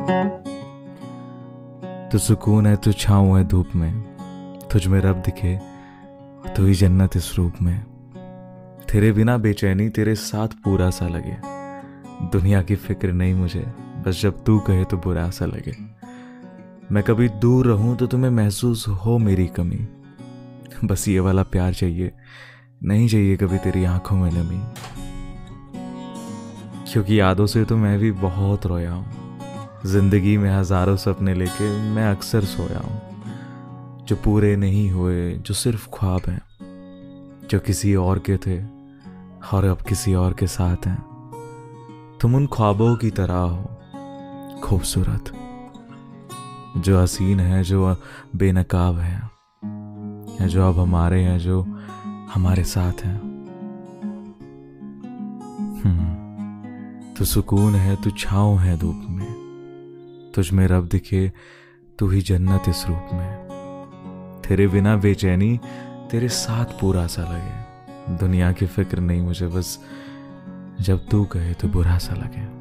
तू सुकून है, तू छाँव है धूप में, तुझ में रब दिखे तू ही जन्नत इस रूप में। तेरे बिना बेचैनी तेरे साथ पूरा सा लगे, दुनिया की फिक्र नहीं मुझे, बस जब तू कहे तो बुरा सा लगे। मैं कभी दूर रहूं तो तुम्हें महसूस हो मेरी कमी, बस ये वाला प्यार चाहिए, नहीं चाहिए कभी तेरी आंखों में नमी। क्योंकि यादों से तो मैं भी बहुत रोया हूँ, जिंदगी में हजारों सपने लेके मैं अक्सर सोया हूँ, जो पूरे नहीं हुए, जो सिर्फ ख्वाब हैं, जो किसी और के थे और अब किसी और के साथ हैं। तुम उन ख्वाबों की तरह हो, खूबसूरत, जो हसीन है, जो बेनकाब है, जो अब हमारे हैं, जो हमारे साथ हैं। तू सुकून है, तू छाँव है धूप में, तुझ में रब दिखे तू ही जन्नत इस रूप में। तेरे बिना बेचैनी तेरे साथ पूरा सा लगे, दुनिया की फिक्र नहीं मुझे, बस जब तू कहे तो बुरा सा लगे।